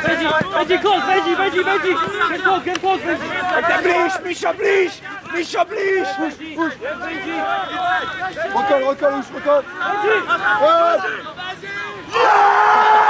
Będzie gol, będzie! Get gol, Bliż, Misio, bliż! Puść! Okol, już, okol!